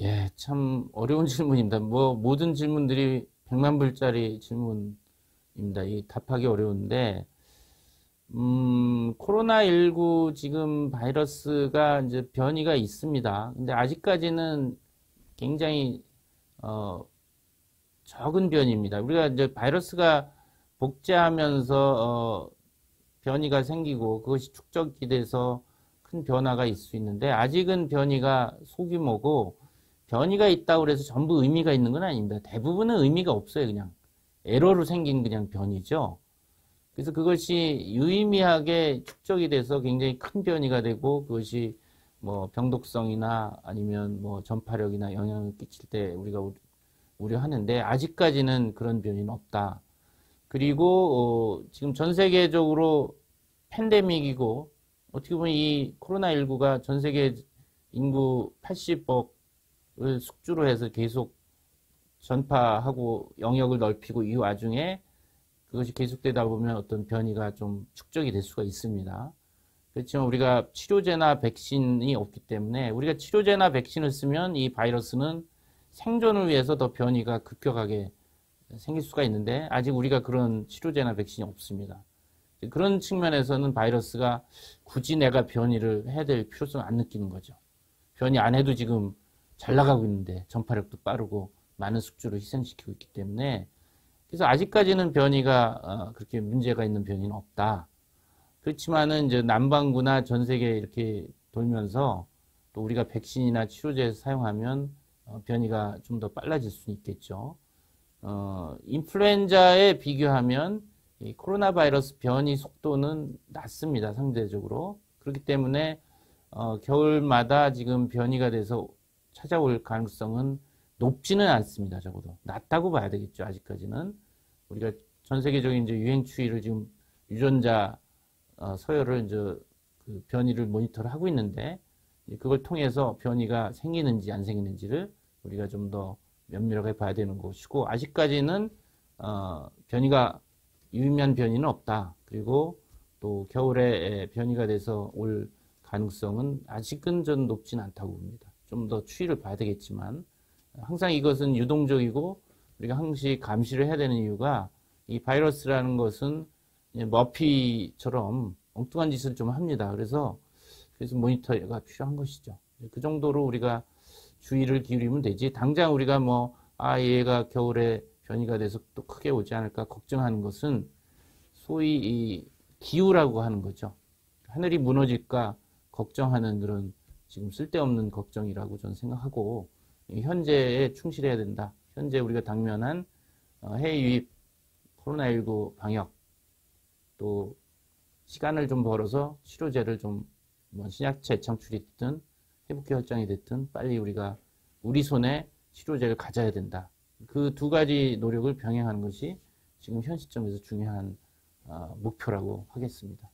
예, 참 어려운 질문입니다. 뭐 모든 질문들이 100만 불짜리 질문입니다. 이 답하기 어려운데 코로나19 지금 바이러스가 이제 변이가 있습니다. 근데 아직까지는 굉장히 어, 적은 변이입니다. 우리가 이제 바이러스가 복제하면서 변이가 생기고 그것이 축적이 돼서 큰 변화가 있을 수 있는데 아직은 변이가 소규모고 변이가 있다고 해서 전부 의미가 있는 건 아닙니다. 대부분은 의미가 없어요. 그냥 에러로 생긴 그냥 변이죠. 그래서 그것이 유의미하게 축적이 돼서 굉장히 큰 변이가 되고 그것이 뭐 병독성이나 아니면 뭐 전파력이나 영향을 끼칠 때 우리가 우려하는데 아직까지는 그런 변이는 없다. 그리고 지금 전 세계적으로 팬데믹이고 어떻게 보면 이 코로나19가 전 세계 인구 80억을 숙주로 해서 계속 전파하고 영역을 넓히고 이 와중에 그것이 계속되다 보면 어떤 변이가 좀 축적이 될 수가 있습니다. 그렇지만 우리가 치료제나 백신이 없기 때문에 우리가 치료제나 백신을 쓰면 이 바이러스는 생존을 위해서 더 변이가 급격하게 생길 수가 있는데 아직 우리가 그런 치료제나 백신이 없습니다. 그런 측면에서는 바이러스가 굳이 내가 변이를 해야 될 필요성을 안 느끼는 거죠. 변이 안 해도 지금 잘 나가고 있는데 전파력도 빠르고 많은 숙주를 희생시키고 있기 때문에 그래서 아직까지는 변이가 그렇게 문제가 있는 변이는 없다. 그렇지만은 이제 남반구나 전 세계에 이렇게 돌면서 또 우리가 백신이나 치료제를 사용하면 변이가 좀 더 빨라질 수는 있겠죠. 인플루엔자에 비교하면 이 코로나 바이러스 변이 속도는 낮습니다. 상대적으로. 그렇기 때문에 겨울마다 지금 변이가 돼서 찾아올 가능성은 높지는 않습니다. 적어도 낮다고 봐야 되겠죠. 아직까지는 우리가 전 세계적인 이제 유행 추이를 지금 유전자 서열을 이제 그 변이를 모니터를 하고 있는데 그걸 통해서 변이가 생기는지 안 생기는지를 우리가 좀 더 면밀하게 봐야 되는 것이고 아직까지는 변이가 유의미한 변이는 없다. 그리고 또 겨울에 변이가 돼서 올 가능성은 아직은 좀 높지는 않다고 봅니다. 좀 더 추이를 봐야 되겠지만 항상 이것은 유동적이고 우리가 항시 감시를 해야 되는 이유가 이 바이러스라는 것은 머피처럼 엉뚱한 짓을 좀 합니다. 그래서 모니터가 필요한 것이죠. 그 정도로 우리가 주의를 기울이면 되지. 당장 우리가 얘가 겨울에 변이가 돼서 또 크게 오지 않을까 걱정하는 것은 소위 이 기후라고 하는 거죠. 하늘이 무너질까 걱정하는 그런 지금 쓸데없는 걱정이라고 저는 생각하고 현재에 충실해야 된다. 현재 우리가 당면한 해외 유입 코로나19 방역 또 시간을 좀 벌어서 치료제를 좀 신약체 창출이 됐든 회복기 확장이 됐든 빨리 우리가 우리 손에 치료제를 가져야 된다. 그 두 가지 노력을 병행하는 것이 지금 현 시점에서 중요한 목표라고 하겠습니다.